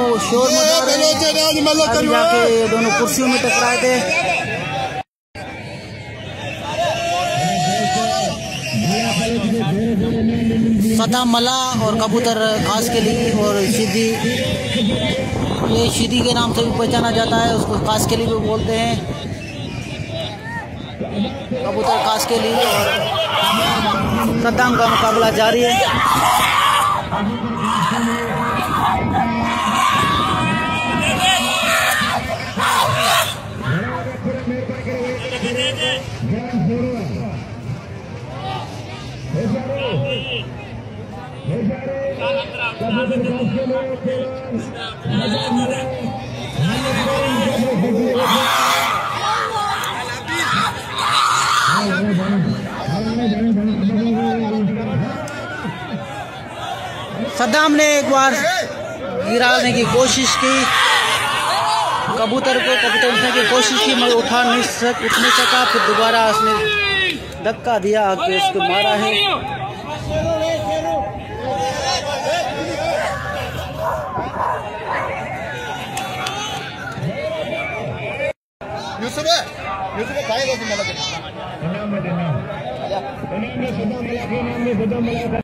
वो शोर मचा रहे हैं। जाके दोनों कुर्सियों में टकराए थे। सदाम मल्ला और कबूतर खास के लिए और शिदी, ये शिदी के नाम से भी पहचाना जाता है, उसको खास के लिए भी बोलते हैं। कबूतर खास के लिए और सदाम का मुकाबला जारी है। सद्दाम ने एक बार गिराने की कोशिश की, कबूतर उठने की कोशिश की मगर उठ नहीं सका। फिर दोबारा उसने धक्का दिया कि उसको मारा है। यूसुफ खाएगा तुम्हारा